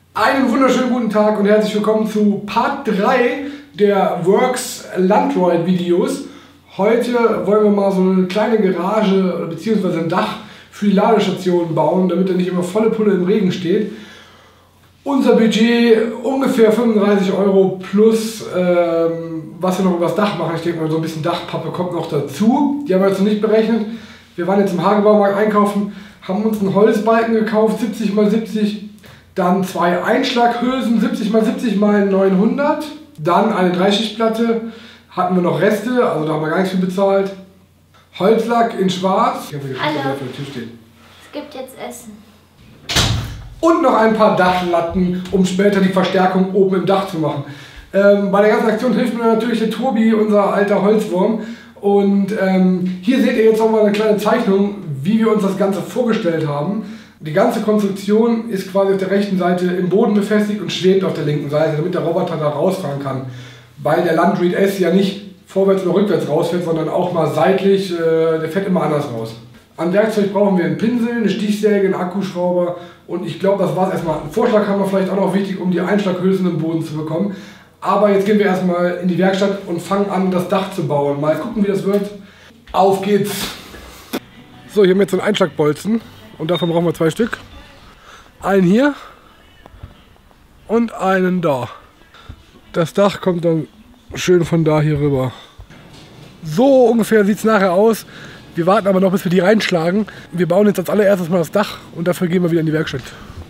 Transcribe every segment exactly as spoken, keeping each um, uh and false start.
Einen wunderschönen guten Tag und herzlich willkommen zu Part drei der Works Landroid Videos. Heute wollen wir mal so eine kleine Garage bzw. ein Dach für die Ladestation bauen, damit er nicht immer volle Pulle im Regen steht. Unser Budget ungefähr fünfunddreißig Euro plus ähm, was wir noch über das Dach machen. Ich denke mal, so ein bisschen Dachpappe kommt noch dazu. Die haben wir jetzt noch nicht berechnet. Wir waren jetzt im Hagebaumarkt einkaufen, haben uns einen Holzbalken gekauft, siebzig mal siebzig. Dann zwei Einschlaghülsen, siebzig mal siebzig mal neunhundert. Dann eine Dreischichtplatte. Hatten wir noch Reste, also da haben wir gar nicht viel bezahlt. Holzlack in schwarz. Ich habe hier Hallo. vor der Tür stehen. Es gibt jetzt Essen. Und noch ein paar Dachlatten, um später die Verstärkung oben im Dach zu machen. Ähm, bei der ganzen Aktion hilft mir natürlich der Tobi, unser alter Holzwurm. Und ähm, hier seht ihr jetzt nochmal eine kleine Zeichnung, wie wir uns das Ganze vorgestellt haben. Die ganze Konstruktion ist quasi auf der rechten Seite im Boden befestigt und schwebt auf der linken Seite, damit der Roboter da rausfahren kann. Weil der Landroid S ja nicht vorwärts oder rückwärts rausfährt, sondern auch mal seitlich, äh, der fährt immer anders raus. An Werkzeug brauchen wir einen Pinsel, eine Stichsäge, einen Akkuschrauber und ich glaube, das war es erstmal. Ein Vorschlaghammer vielleicht auch noch wichtig, um die Einschlaghülsen im Boden zu bekommen. Aber jetzt gehen wir erstmal in die Werkstatt und fangen an, das Dach zu bauen. Mal gucken, wie das wird. Auf geht's! So, hier haben wir jetzt so einen Einschlagbolzen. Und davon brauchen wir zwei Stück. Einen hier und einen da. Das Dach kommt dann schön von da hier rüber. So ungefähr sieht es nachher aus. Wir warten aber noch, bis wir die reinschlagen. Wir bauen jetzt als allererstes mal das Dach und dafür gehen wir wieder in die Werkstatt.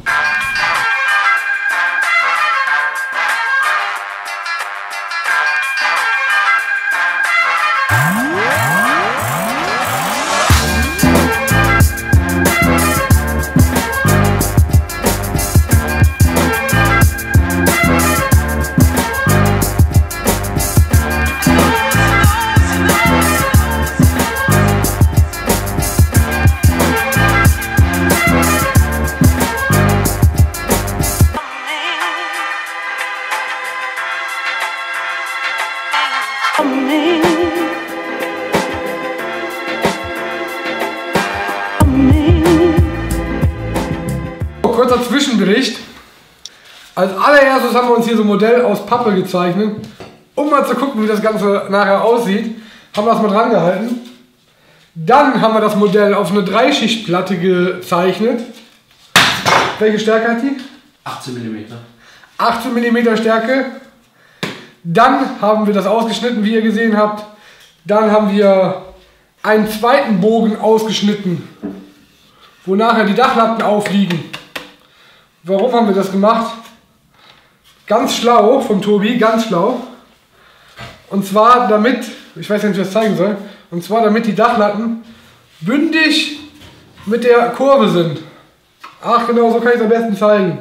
Kurzer Zwischenbericht. Als allererstes haben wir uns hier so ein Modell aus Pappe gezeichnet. Um mal zu gucken, wie das Ganze nachher aussieht, haben wir das mal dran gehalten. Dann haben wir das Modell auf eine Dreischichtplatte gezeichnet. Welche Stärke hat die? achtzehn Millimeter. achtzehn Millimeter Stärke. Dann haben wir das ausgeschnitten, wie ihr gesehen habt. Dann haben wir einen zweiten Bogen ausgeschnitten, wo nachher die Dachlatten aufliegen. Warum haben wir das gemacht? Ganz schlau vom Tobi, ganz schlau. Und zwar damit, ich weiß nicht, wie ich das zeigen soll, und zwar damit die Dachlatten bündig mit der Kurve sind. Ach genau, so kann ich es am besten zeigen.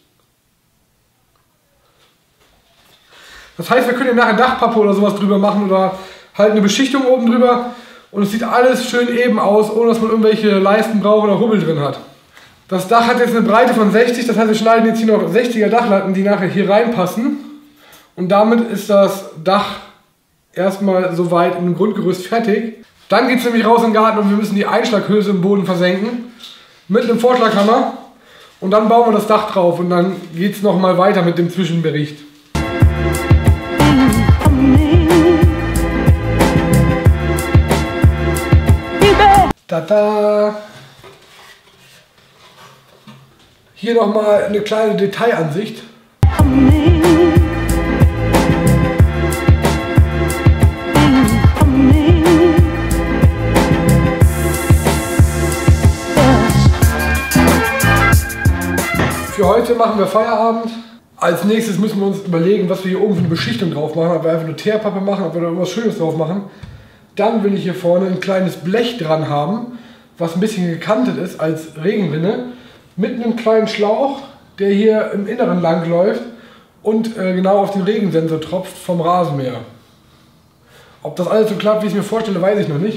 Das heißt, wir können hier nachher Dachpappe oder sowas drüber machen oder halt eine Beschichtung oben drüber und es sieht alles schön eben aus, ohne dass man irgendwelche Leisten braucht oder Hubbel drin hat. Das Dach hat jetzt eine Breite von sechzig, das heißt, wir schneiden jetzt hier noch sechziger Dachlatten, die nachher hier reinpassen. Und damit ist das Dach erstmal soweit im Grundgerüst fertig. Dann geht es nämlich raus in den Garten und wir müssen die Einschlaghülse im Boden versenken. Mit einem Vorschlaghammer. Und dann bauen wir das Dach drauf und dann geht es nochmal weiter mit dem Zwischenbericht. Tada! Hier nochmal eine kleine Detailansicht. Für heute machen wir Feierabend. Als nächstes müssen wir uns überlegen, was wir hier oben für eine Beschichtung drauf machen. Ob wir einfach nur Teerpappe machen, ob wir da irgendwas Schönes drauf machen. Dann will ich hier vorne ein kleines Blech dran haben, was ein bisschen gekantet ist als Regenrinne. Mit einem kleinen Schlauch, der hier im Inneren lang läuft und äh, genau auf den Regensensor tropft vom Rasenmäher. Ob das alles so klappt, wie ich es mir vorstelle, weiß ich noch nicht.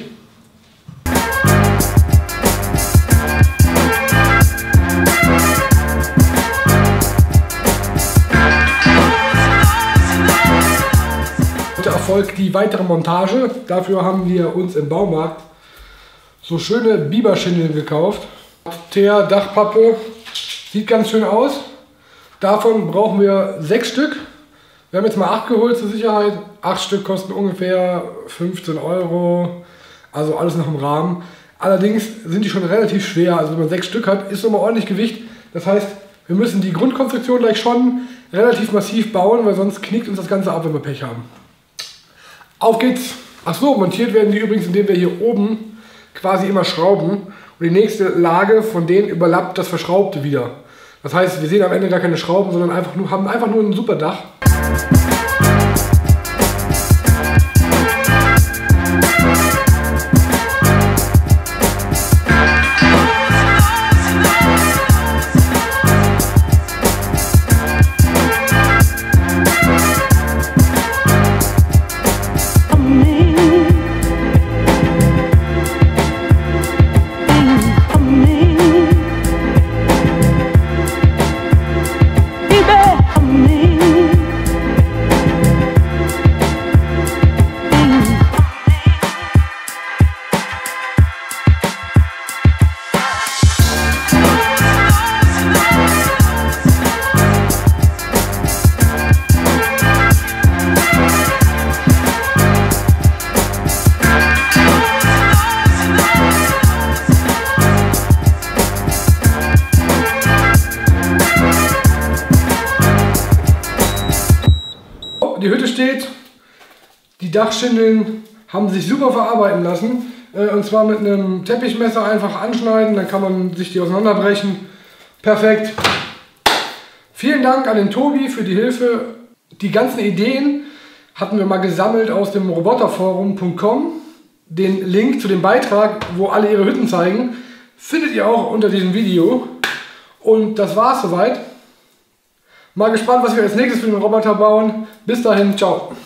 Heute erfolgt die weitere Montage. Dafür haben wir uns im Baumarkt so schöne Biberschindeln gekauft. Teer, Dachpappe, sieht ganz schön aus. Davon brauchen wir sechs Stück. Wir haben jetzt mal acht geholt zur Sicherheit. Acht Stück kosten ungefähr fünfzehn Euro. Also alles noch im Rahmen. Allerdings sind die schon relativ schwer. Also wenn man sechs Stück hat, ist nochmal ordentlich Gewicht. Das heißt, wir müssen die Grundkonstruktion gleich schon relativ massiv bauen, weil sonst knickt uns das Ganze ab, wenn wir Pech haben. Auf geht's! Achso, montiert werden die übrigens, indem wir hier oben quasi immer schrauben. Und die nächste Lage von denen überlappt das Verschraubte wieder. Das heißt, wir sehen am Ende gar keine Schrauben, sondern einfach nur, haben einfach nur ein super Dach. Die Hütte steht, die Dachschindeln haben sich super verarbeiten lassen, und zwar mit einem Teppichmesser einfach anschneiden, dann kann man sich die auseinanderbrechen. Perfekt. Vielen Dank an den Tobi für die Hilfe. Die ganzen Ideen hatten wir mal gesammelt aus dem roboterforum punkt com. Den Link zu dem Beitrag, wo alle ihre Hütten zeigen, findet ihr auch unter diesem Video. Und das war's soweit. Mal gespannt, was wir als nächstes für den Roboter bauen. Bis dahin, ciao.